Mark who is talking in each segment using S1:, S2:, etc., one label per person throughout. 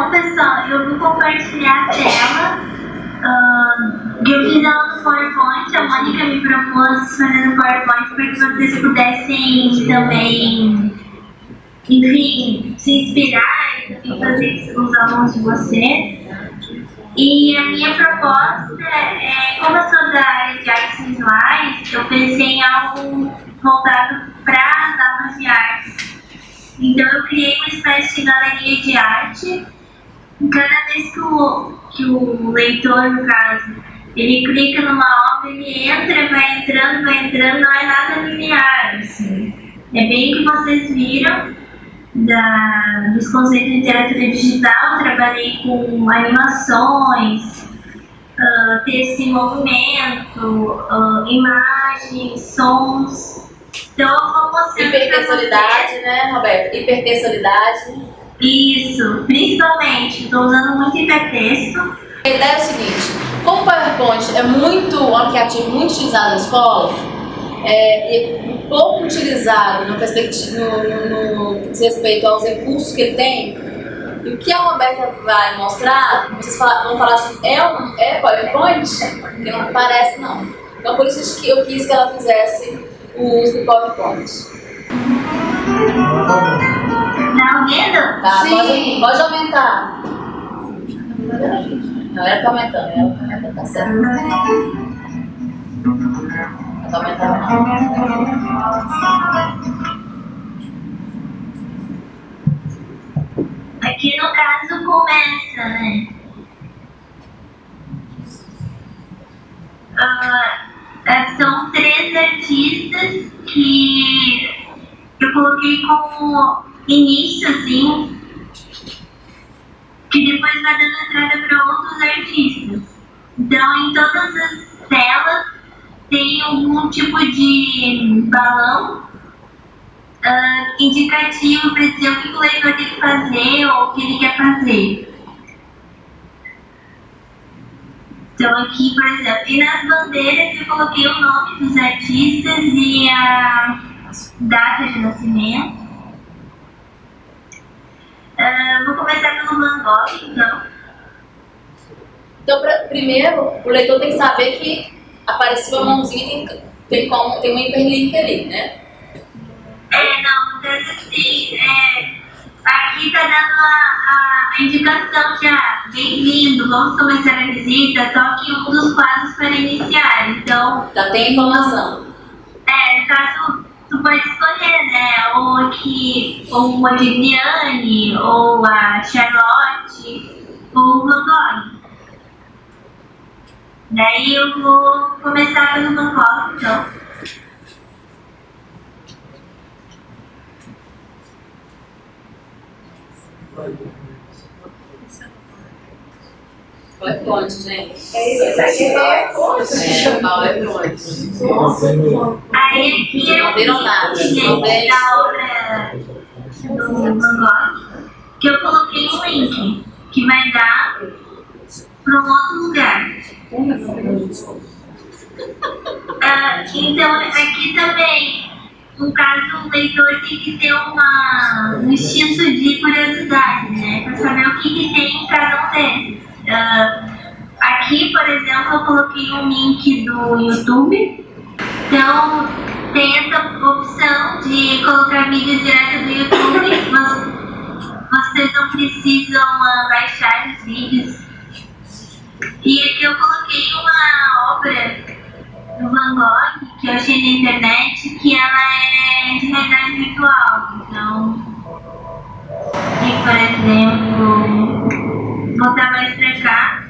S1: Então, pessoal, eu vou compartilhar a tela. Eu fiz ela no PowerPoint, a Mônica me propôs fazer no PowerPoint para que vocês pudessem também, enfim, se inspirar e também fazer isso com os alunos de vocês. E a minha proposta é, como eu sou da área de artes visuais, eu pensei em algo voltado para as aulas de arte. Então eu criei uma espécie de galeria de arte. Cada vez que o leitor, no caso, ele clica numa obra, ele entra, vai entrando, não é nada linear, assim. É bem o que vocês viram dos conceitos de literatura digital. Eu trabalhei com animações, texto em movimento, imagens, sons. Então eu vou mostrar.
S2: Hipertextualidade, né, Roberto? Hipertextualidade.
S1: Isso, principalmente. Estou usando muito hipertexto.
S2: A ideia é o seguinte: como o PowerPoint é um aplicativo muito utilizado na escola, e pouco utilizado no que diz respeito aos recursos que ele tem, e o que a Roberta vai mostrar, vocês vão falar assim, é PowerPoint? Porque não parece, não. Então por isso que eu quis que ela fizesse o uso do PowerPoint.
S1: Tá ouvindo?
S2: Tá, pode aumentar. Não, ela tá aumentando, tá certo. Tá aumentando,
S1: Aqui no caso começa, né? São 3 artistas que eu coloquei como início, assim, que depois vai dando entrada para outros artistas. Então, em todas as telas tem algum tipo de balão indicativo para dizer o que o leitor tem que fazer ou o que ele quer fazer. Então aqui, por exemplo, e nas bandeiras eu coloquei o nome dos artistas e a data de nascimento. Vou começar pelo Van Gogh, então.
S2: Então, primeiro, o leitor tem que saber que apareceu a mãozinha, tem uma hiperlink ali, né?
S1: Não, então assim, aqui tá dando a indicação já, bem-vindo, vamos começar a visita, toque um dos quadros para iniciar, então...
S2: Já tem informação.
S1: No caso, tu pode escolher, né, ou aqui, ou o Modigliani, ou a Charlotte, ou o Van Gogh. Daí eu vou começar pelo Van Gogh, então.
S2: PowerPoint, gente.
S3: Isso aqui é PowerPoint.
S1: Aí aqui
S2: não viram nada.
S1: Gente, da obra do Van Gogh, que eu coloquei um link que vai dar para um outro lugar. Então aqui também, no caso, o leitor tem que ter um instinto de curiosidade, né, para saber o que tem em cada um deles. Aqui, por exemplo, eu coloquei um link do YouTube. Então tem essa opção de colocar vídeos direto do YouTube, mas vocês não precisam baixar os vídeos. E aqui eu coloquei uma obra do Van Gogh que eu achei na internet, que ela é de realidade virtual. Então aqui, por exemplo, vou botar mais pra cá.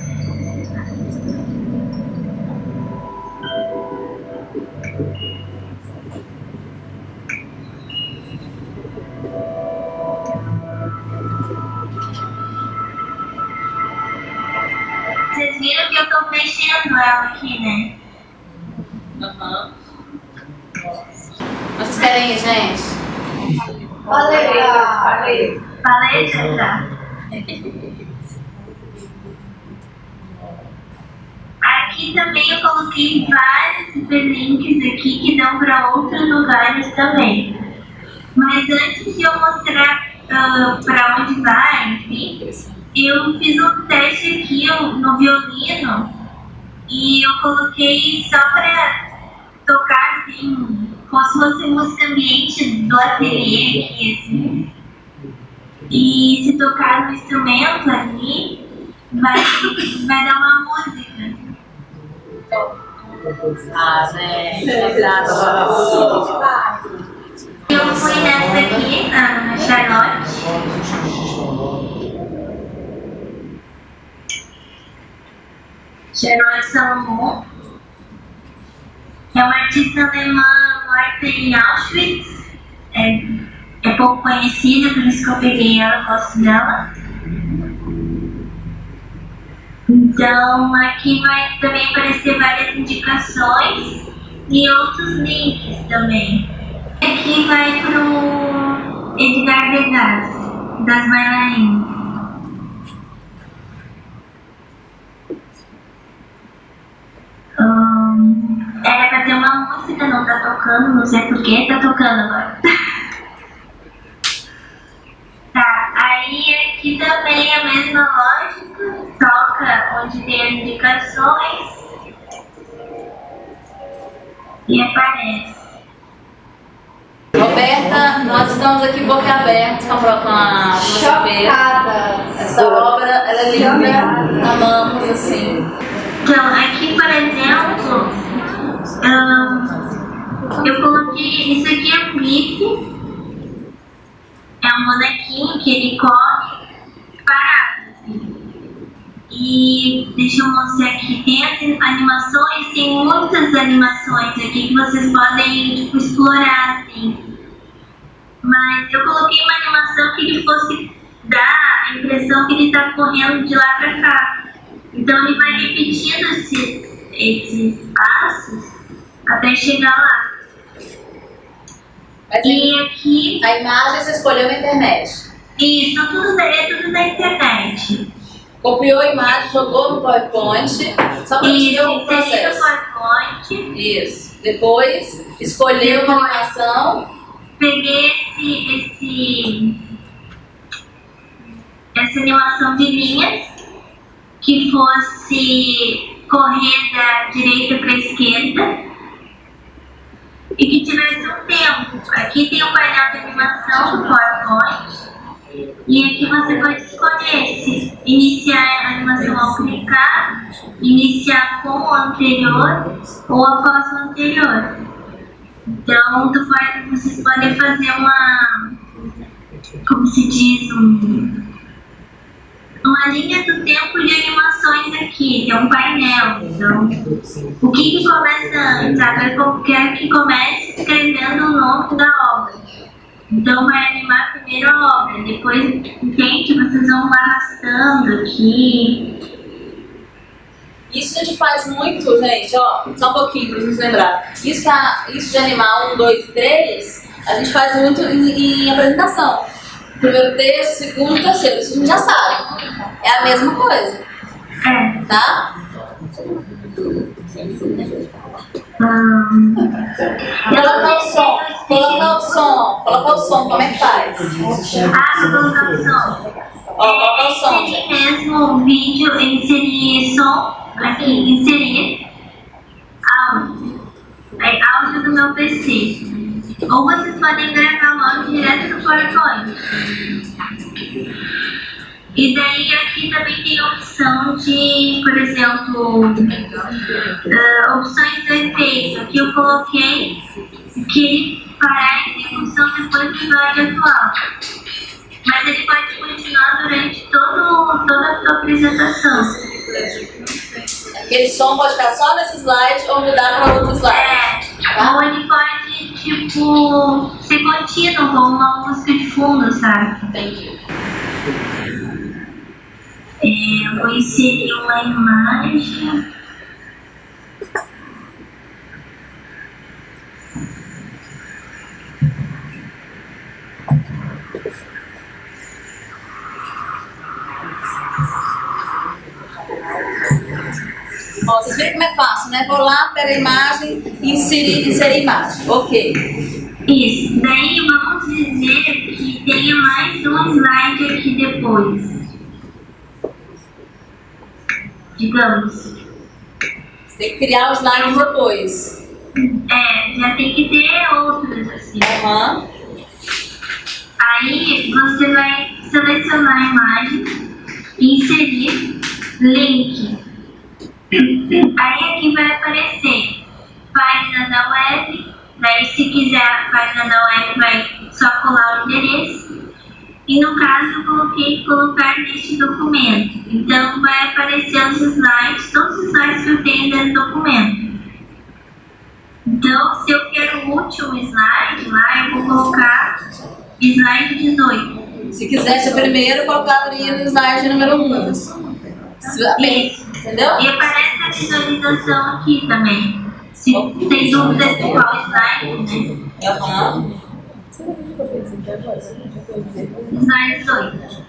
S1: Vocês viram que eu tô mexendo ela aqui, né?
S2: Vocês querem ir, gente?
S1: Paleta já. Aqui também eu coloquei vários hiperlinks aqui que dão para outros lugares também. Mas antes de eu mostrar para onde vai, enfim, eu fiz um teste aqui no violino e eu coloquei só para tocar assim, como se fosse música ambiente do ateliê aqui, assim. E se tocar no instrumento ali, vai dar uma música.
S2: Ah, né?
S1: Eu fui nessa aqui, na Charlotte. Charlotte Salomon. É uma artista alemã morta em Auschwitz. É pouco conhecida, por isso que eu peguei a foto dela. Então, aqui vai também aparecer várias indicações e outros links também. Aqui vai pro Edgar Degas, das bailarinas. Era pra ter uma música, não tá tocando, não sei porquê, tá tocando agora. Tá, aí aqui também é a mesma lógica, toca onde tem as indicações e aparece.
S2: Roberta, nós estamos aqui boca aberta com a
S3: Chocada.
S2: Essa obra, ela é linda, amamos assim.
S1: Então, aqui, por exemplo, eu coloquei, isso aqui é um GIF, é um bonequinho que ele corre parado, assim. E deixa eu mostrar aqui, tem as animações, tem muitas animações aqui que vocês podem, tipo, explorar, assim. Mas eu coloquei uma animação que ele fosse dar a impressão que ele está correndo de lá para cá. Então ele vai repetindo esses passos até chegar lá.
S2: Mas
S1: e aqui...
S2: A imagem você escolheu na internet?
S1: Isso, tudo na internet.
S2: Copiou a imagem, jogou no PowerPoint, só para ver o processo.
S1: No PowerPoint.
S2: Isso. Depois, escolheu uma animação.
S1: Peguei essa animação de linhas que fosse correr da direita para a esquerda e que tivesse um tempo. Aqui tem o painel de animação do PowerPoint e aqui você pode escolher se iniciar a animação ao clicar, iniciar com o anterior ou após o anterior. Então, vocês podem fazer como se diz, uma linha do tempo de animações aqui, que é um painel. Então, o que começa antes? Agora eu quero que comece escrevendo o nome da obra. Então, vai animar primeiro a obra, depois, entende? Vocês vão arrastando aqui.
S2: Isso a gente faz muito, gente, ó, só um pouquinho pra gente lembrar. Isso de animar 1, 2 e 3, a gente faz muito em apresentação. Primeiro texto, segundo, terceiro, isso a gente já sabe. É a mesma coisa. Tá? Colocar o som, como é que faz?
S1: Colocar o som.
S2: Colocar o som,
S1: gente. Mesmo vídeo, inserir som, aqui, inserir áudio. Áudio do meu PC. Ou vocês podem gravar logo direto no PowerPoint. E daí aqui também tem a opção de, por exemplo, opções do efeito. Aqui eu coloquei que ele parar em execução depois do slide atual. Mas ele pode continuar durante toda a sua apresentação.
S2: Aquele som pode ficar só nesse slide ou mudar para outro slide.
S1: Tá? Ou ele pode, tipo, ser contínuo, como uma música de fundo, sabe?
S2: Entendi.
S1: Eu vou inserir uma imagem.
S2: Ó, vocês viram como é fácil, né? Vou lá, pego a imagem e inserir a imagem. Ok.
S1: Isso. Daí vamos dizer que tenha mais um slide aqui depois. digamos.
S2: Você tem que criar os slides depois.
S1: Já tem que ter outros assim.
S2: Aham.
S1: Aí você vai selecionar a imagem e inserir link. Aí aqui vai aparecer página da web. Daí se quiser a página da web vai só colar o endereço. E no caso eu coloquei colocar neste documento. Então vai aparecer os slides, todos os slides que eu tenho dentro do documento. Então se eu quero o último slide lá, eu vou colocar slide 18.
S2: Se quisesse o primeiro, colocaria no slide número 1. Entendeu?
S1: E aparece a visualização aqui também. Se tem dúvida de qual slide, né?
S2: Aham.
S1: Slide 18.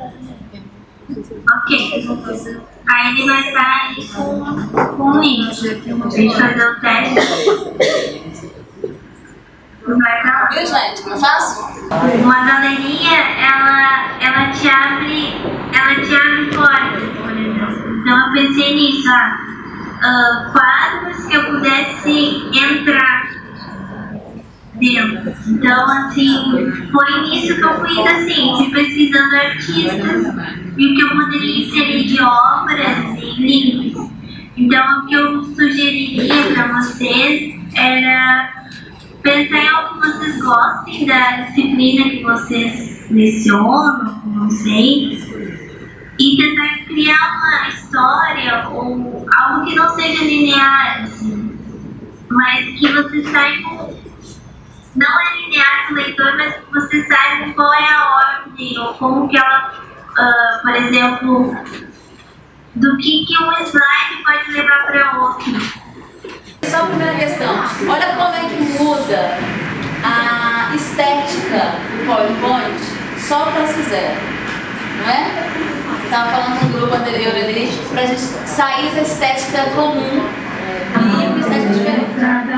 S1: Ok. Aí ele vai estar aí com o link. A gente fazer o teste. Vai pra lá.
S2: Viu, gente? Como eu faço?
S1: Uma galeria, ela te abre portas, por exemplo. Então eu pensei nisso, quadros que eu pudesse entrar dentro. Então, assim, foi nisso que eu fui assim, fui pesquisando artistas e o que eu poderia inserir de obras e links. Então, o que eu sugeriria para vocês era pensar em algo que vocês gostem da disciplina que vocês lecionam, não sei, e tentar criar uma história ou algo que não seja linear, assim, mas que vocês saibam, não é linear para o leitor, mas que vocês saibam qual é a ordem ou como que ela, por exemplo, do que um slide pode levar para outro.
S2: Só a primeira questão. Olha como é que muda a estética do PowerPoint só para se fizer, não é? Estava falando no grupo anterior ali para a gente sair da estética comum e uma estética diferente.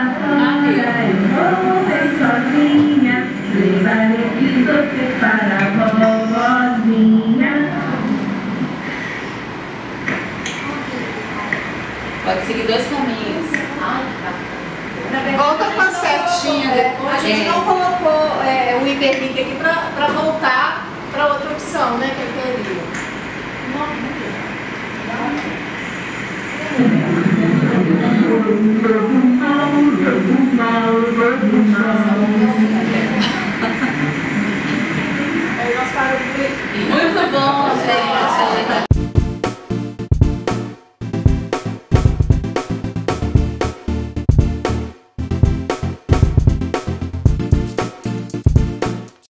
S2: Pode seguir dois caminhos.
S3: Volta com a setinha depois. A gente não colocou o hiperlink aqui para voltar para outra opção, né? Que eu queria.
S2: Muito bom, gente.